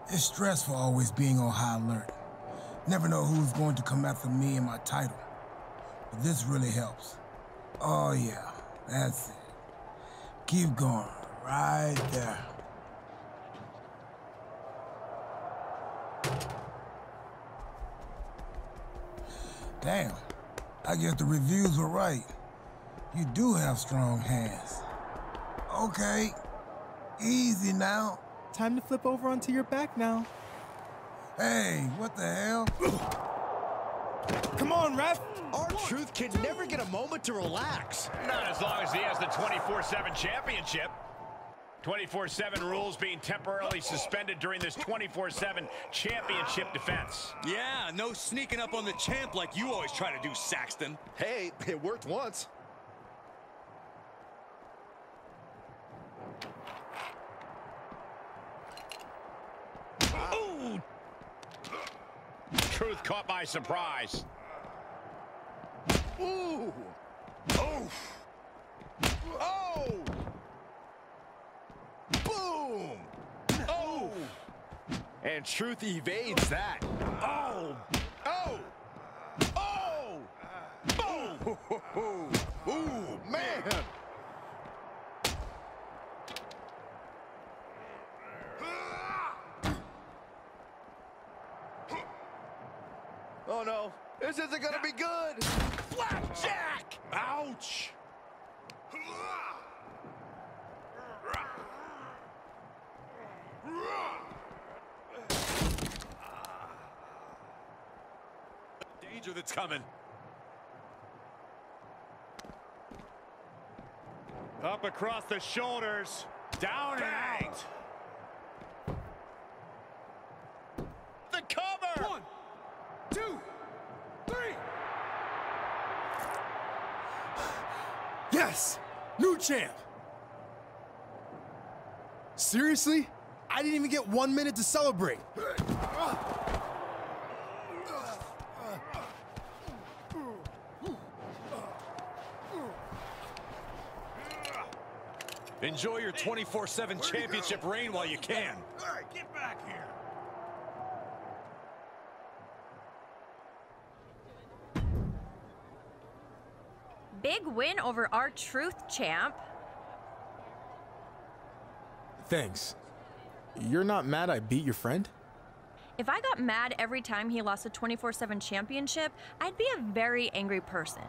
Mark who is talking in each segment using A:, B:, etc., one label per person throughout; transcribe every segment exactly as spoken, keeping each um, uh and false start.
A: It's stressful always being on high alert. Never know who's going to come after me and my title. But this really helps. Oh yeah, that's it. Keep going, right there. Damn, I guess the reviews were right. You do have strong hands. Okay, easy now.
B: Time to flip over onto your back now.
A: Hey, what the hell?
B: Come on, ref!
C: R-Truth can never get a moment to relax.
D: Not as long as he has the twenty-four seven championship. twenty-four seven rules being temporarily suspended during this twenty-four seven championship defense.
E: Yeah, no sneaking up on the champ like you always try to do, Saxton.
C: Hey, it worked once.
D: Ooh! Truth caught by surprise.
C: Ooh! Oh! Oh! Boom! Oh! And Truth evades that. Oh! Oh! Oh! Boom! Ooh, man! Oh no, this isn't gonna be good! Flapjack! Ouch!
E: Danger that's coming.
D: Up across the shoulders. Down and out. The cover!
B: One, two, three! Yes! New champ! Seriously? I didn't even get one minute to celebrate.
E: Enjoy your twenty-four seven championship reign while you can.
D: All right, get back here.
F: Big win over R-Truth, champ.
B: Thanks. You're not mad I beat your friend?
F: If I got mad every time he lost a twenty-four seven championship, I'd be a very angry person.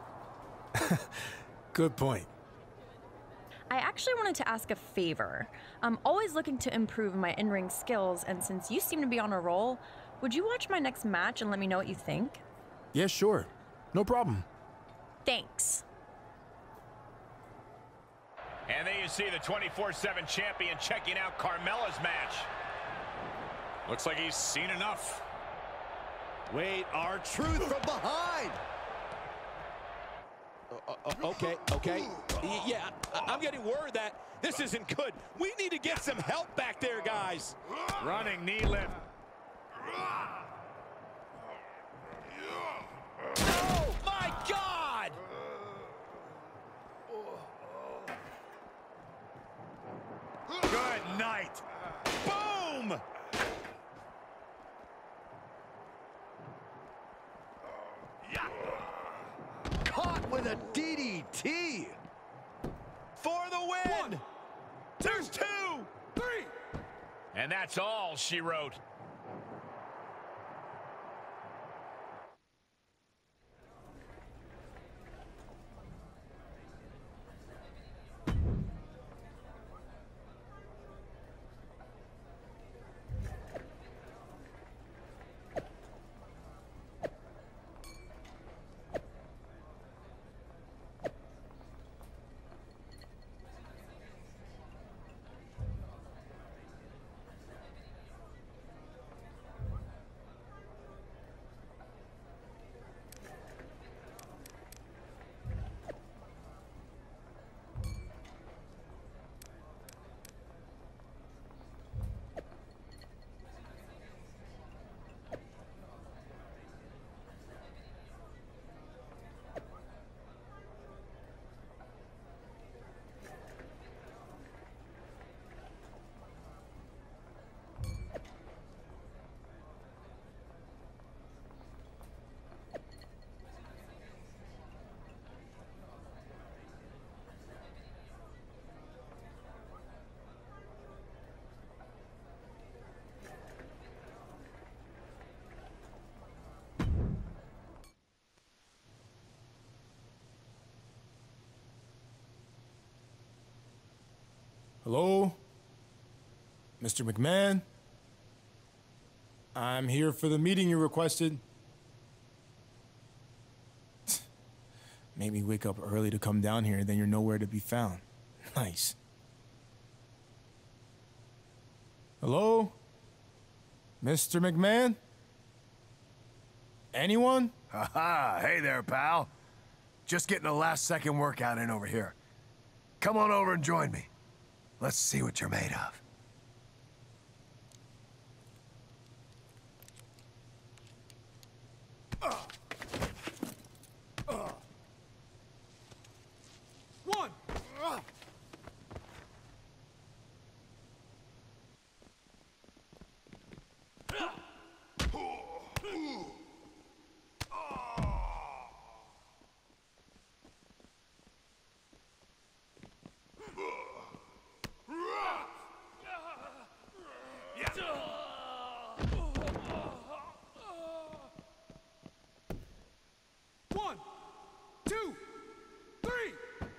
B: Good point.
F: I actually wanted to ask a favor. I'm always looking to improve my in-ring skills, and since you seem to be on a roll, would you watch my next match and let me know what you think?
B: Yeah, sure. No problem.
F: Thanks.
D: And there you see the twenty-four seven champion checking out Carmella's match.
E: Looks like he's seen enough.
C: Wait, R-Truth from behind!
E: Uh, uh, okay, okay. Yeah, I I'm getting word that this isn't good. We need to get some help back there, guys.
D: Running knee lift.
E: Oh, my God!
D: Good night. Boom!
C: Caught with a D D T! For the win!
B: One,
D: There's two!
B: three!
D: And that's all she wrote.
B: Hello? Mister McMahon? I'm here for the meeting you requested. Made me wake up early to come down here, then you're nowhere to be found. Nice. Hello? Mister McMahon? Anyone?
C: Haha, hey there, pal. Just getting a last-second workout in over here. Come on over and join me. Let's see what you're made of.
B: Uh. Uh. One! Uh. One, two, three.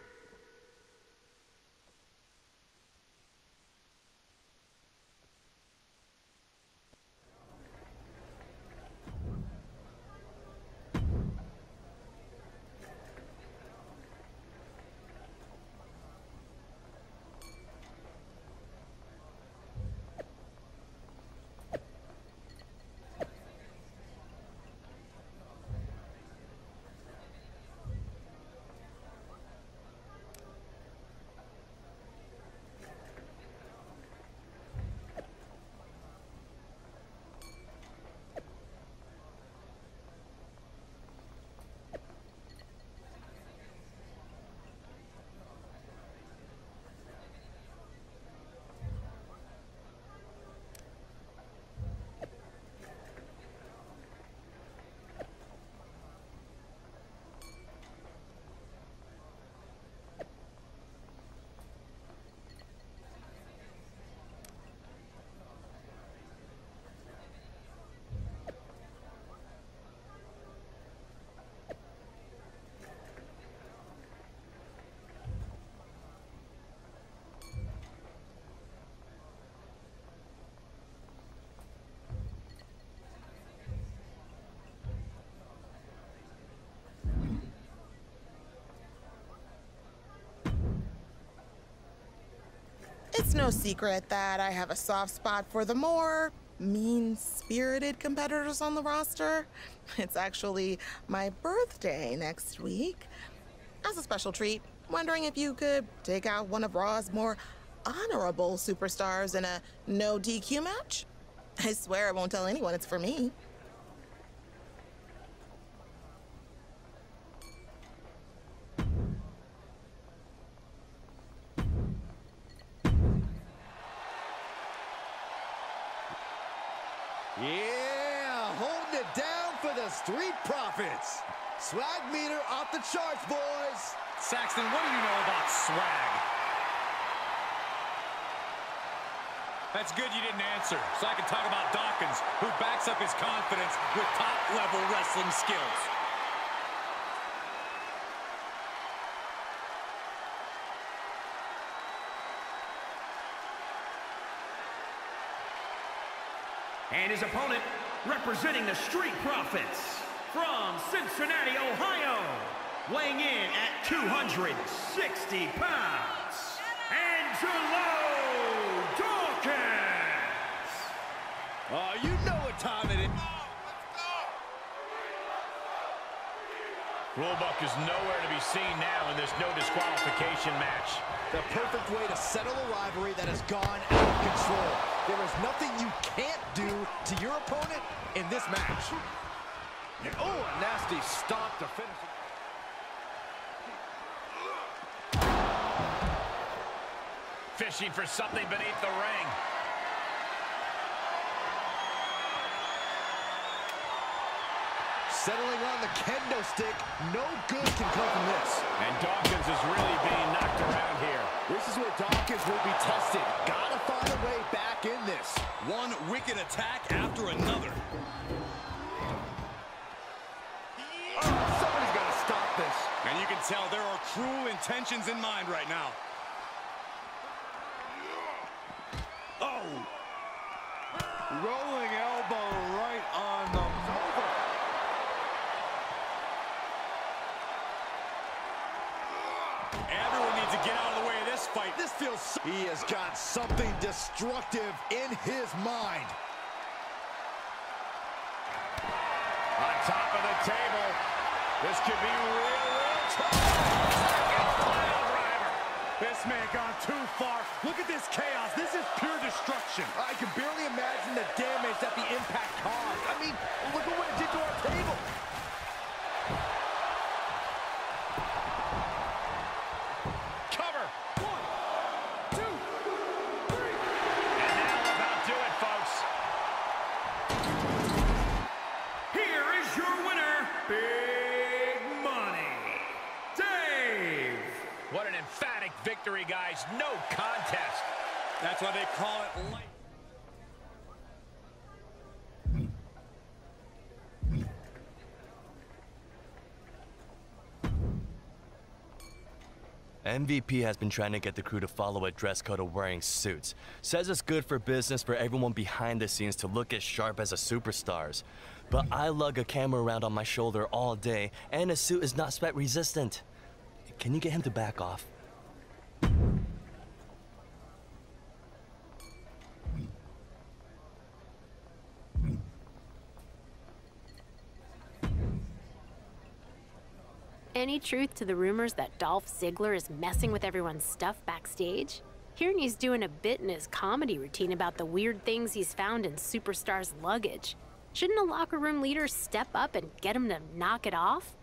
G: It's no secret that I have a soft spot for the more mean-spirited competitors on the roster. It's actually my birthday next week. As a special treat, wondering if you could take out one of Raw's more honorable superstars in a no D Q match? I swear I won't tell anyone it's for me.
C: Yeah, holding it down for the Street Profits. Swag meter off the charts, boys.
D: Saxton, what do you know about swag? That's good you didn't answer, so I can talk about Dawkins, who backs up his confidence with top-level wrestling skills.
H: And his opponent, representing the Street Profits, from Cincinnati, Ohio, weighing in at two hundred sixty pounds, Angelo Dawkins!
C: Oh, you know what time it is.
D: Rulebook is nowhere to be seen now in this no disqualification match.
C: The perfect way to settle a rivalry that has gone out of control. There is nothing you can't do to your opponent in this match. Oh, a nasty stomp to finish it.
D: Fishing for something beneath the ring.
C: Settling on the kendo stick. No good can come from this.
D: And Dawkins is really being knocked around here.
C: This is where Dawkins will be tested. Gotta find a way back in this.
E: One wicked attack after another.
C: Oh, somebody's got to stop this.
E: And you can tell there are cruel intentions in mind right now.
C: Rolling elbow right on the over.
E: Everyone needs to get out of the way of this fight.
C: This feels so he has got something destructive in his mind.
D: On top of the table. This could be real, real tough.
I: This man gone too far. Look at this chaos. This is pure destruction.
C: I can barely imagine the damage that the impact caused. I mean, look at what it did to our table.
D: Cover. One, two, three. And that'll about do it, folks.
H: Here is your winner, Big Money, Dave.
D: What an emphatic victory, guys. No contest.
E: That's why they call it light.
J: M V P has been trying to get the crew to follow a dress code of wearing suits. Says it's good for business for everyone behind the scenes to look as sharp as the superstars. But I lug a camera around on my shoulder all day, and a suit is not sweat resistant. Can you get him to back off?
K: Any truth to the rumors that Dolph Ziggler is messing with everyone's stuff backstage? Hearing he's doing a bit in his comedy routine about the weird things he's found in superstars' luggage. Shouldn't a locker room leader step up and get him to knock it off?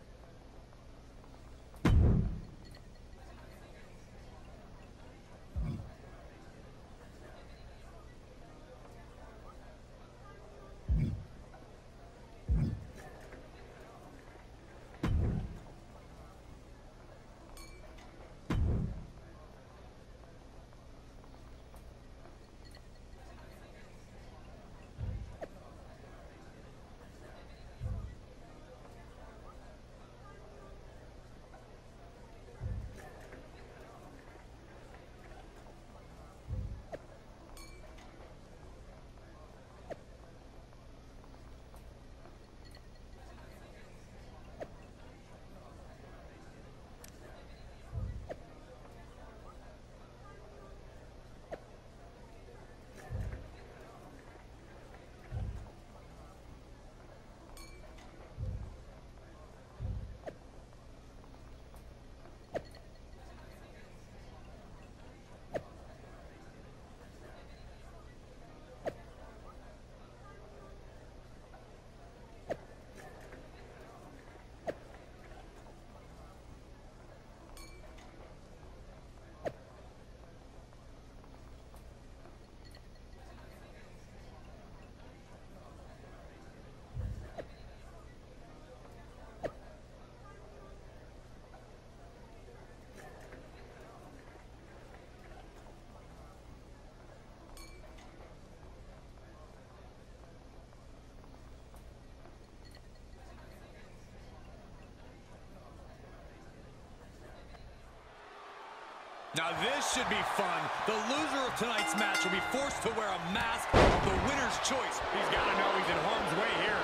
E: Now this should be fun. The loser of tonight's match will be forced to wear a mask of the winner's choice.
D: He's got to know he's in harm's way here.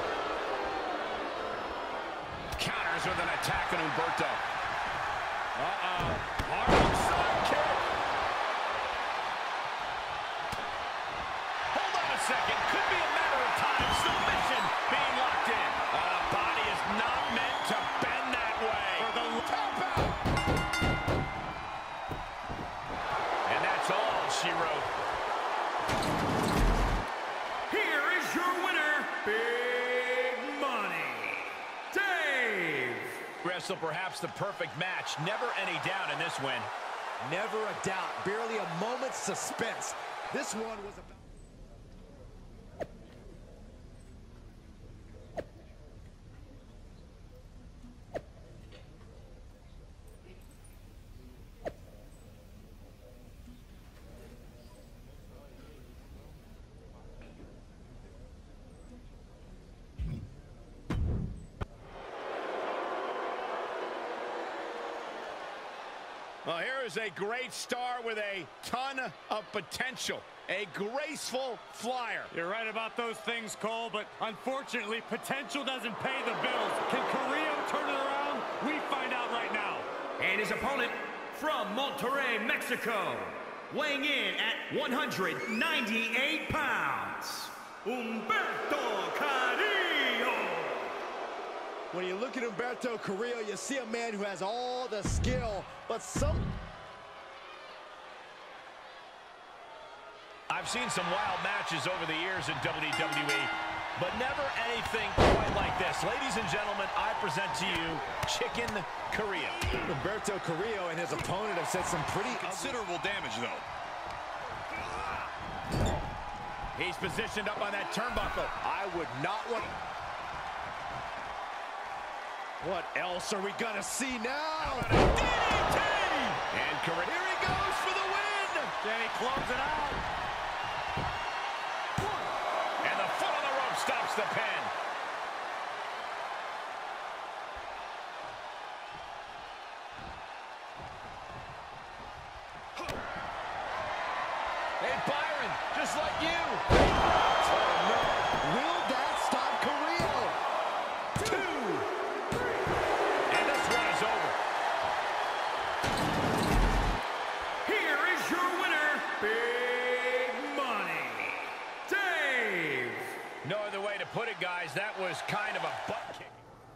D: Counters with an attack on Humberto. Uh-oh. Hard side kick. Hold on a second. Could be a matter of time. Submission being locked in. Uh, the body is not meant to bend that way. For the tap out. And that's all she wrote.
H: Here is your winner, Big Money, Dave.
D: Wrestle perhaps the perfect match. Never any doubt in this win.
C: Never a doubt. Barely a moment's suspense. This one was about...
D: Well, here is a great star with a ton of potential. A graceful flyer.
I: You're right about those things, Cole, but unfortunately, potential doesn't pay the bills. Can Carrillo turn it around? We find out right now.
H: And his opponent from Monterrey, Mexico, weighing in at one hundred ninety-eight pounds, Humberto Carrillo.
C: When you look at Humberto Carrillo, you see a man who has all the skill, but some...
D: I've seen some wild matches over the years in W W E, but never anything quite like this. Ladies and gentlemen, I present to you Chicken Carrillo.
C: Humberto Carrillo and his opponent have said some pretty
D: considerable damage, though. He's positioned up on that turnbuckle.
C: I would not want... What else are we gonna see now?
D: D D T! And Carrillo, here he goes for the win!
I: Can he close it out?
D: And the foot on the rope stops the pin. Hey, Byron, just like you.
C: Oh, no. Will that stop Carrillo?
D: Two. And this one is over.
H: Here is your winner, Big Money, Dave.
D: No other way to put it, guys. That was kind of a butt kick.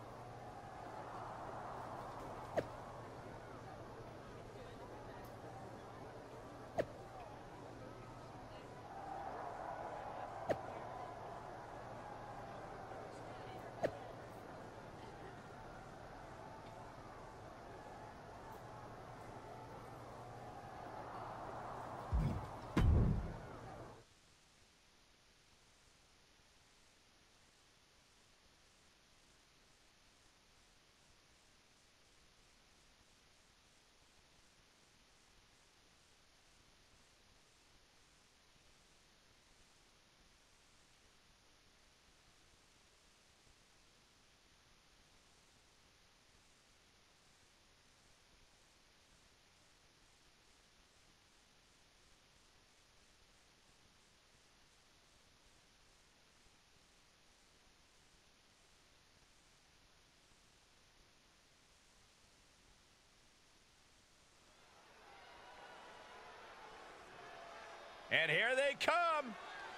D: And here they come.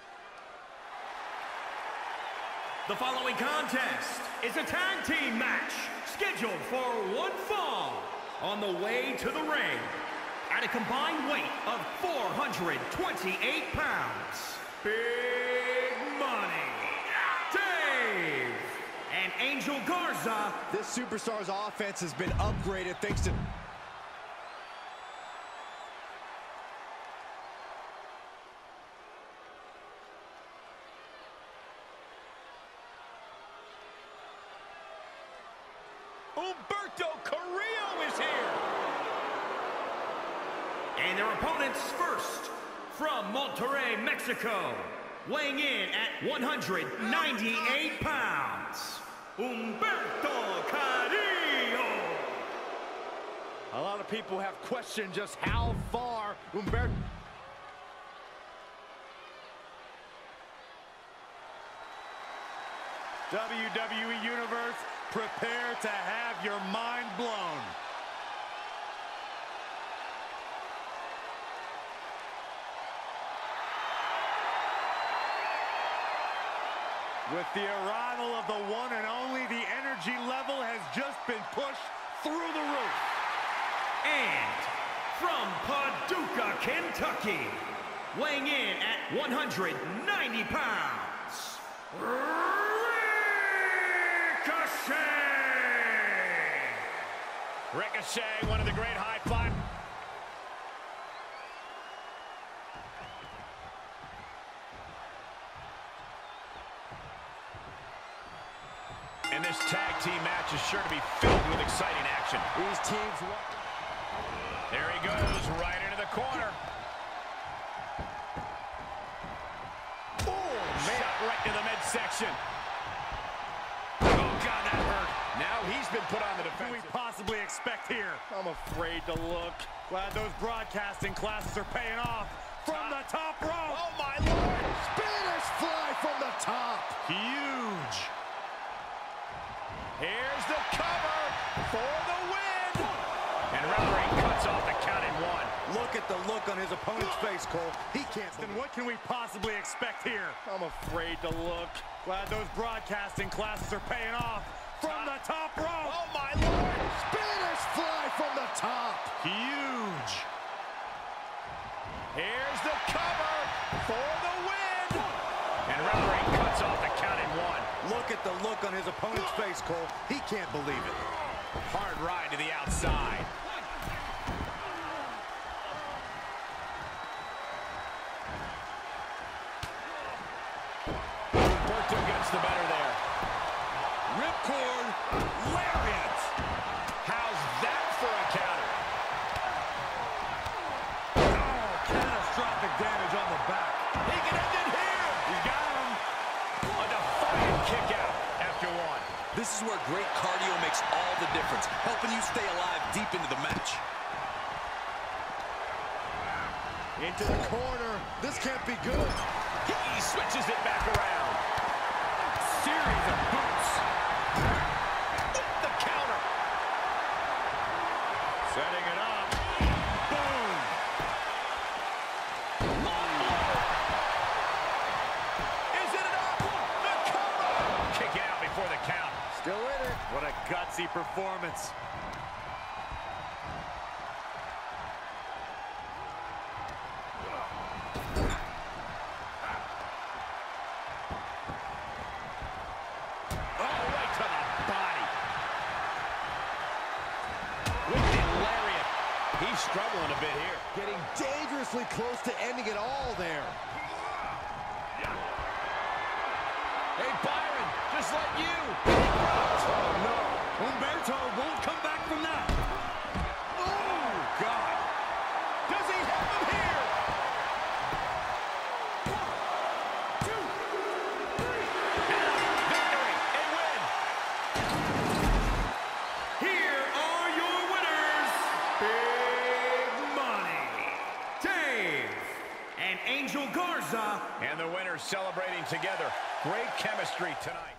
H: The following contest is a tag team match scheduled for one fall on the way to the ring at a combined weight of four hundred twenty-eight pounds. Big Money, Dave, and Angel Garza.
C: This superstar's offense has been upgraded thanks to...
D: Humberto Carrillo is here.
H: And their opponents first, from Monterrey, Mexico, weighing in at one hundred ninety-eight pounds, Humberto Carrillo.
C: A lot of people have questioned just how far Humberto...
I: W W E Universe, prepare to have your mind blown. With the arrival of the one and only, the energy level has just been pushed through the roof.
H: And from Paducah, Kentucky, weighing in at one hundred ninety pounds, Ricochet!
D: Ricochet, one of the great high five. And this tag team match is sure to be filled with exciting action.
C: These teams...
D: There he goes, right into the corner. Oh, man. Shot right to the midsection. Oh, God, that hurt. Now he's been put on the defensive.
I: What do we possibly expect here?
C: I'm afraid to look.
I: Glad those broadcasting classes are paying off. From the top rope.
C: Oh, my Lord. Spanish fly from the top.
D: Huge. Here's the cover for the win. And referee cuts off the count in one.
C: Look at the look on his opponent's face, Cole. He can't.
I: Then what can we possibly expect here?
C: I'm afraid to look.
I: Glad those broadcasting classes are paying off. From the top rope.
C: Oh, my Lord. Spanish fly from the top.
D: Huge. Here's the cover for the win. And referee cuts off the count in one.
C: Look at the look on his opponent's face, Cole. He can't believe it.
D: Hard ride to the outside. Humberto gets the better there.
E: Ripcord, lariat.
D: How's that for a counter?
I: Oh, catastrophic damage on the back.
D: He can end it here. He's got him. A defiant kick out after one.
E: This is where great cardio makes all the difference, helping you stay alive deep into the match.
C: Into the corner. This can't be good.
D: He switches it back around. Series of boots. The counter. Setting it up. Boom. Is it enough? The cover. Kick out before the count.
C: Still in it.
I: What a gutsy performance.
D: He's struggling a bit here.
C: Getting dangerously close to ending it all there.
D: Hey, Byron, just like you.
I: Oh, no. Humberto won't come back from that.
D: Oh, God. Does he have him here?
H: One, two, three.
D: Victory and win.
H: Here are your winners. Big Money, Dave, and Angel Garza.
D: And the winners celebrating together. Great chemistry tonight.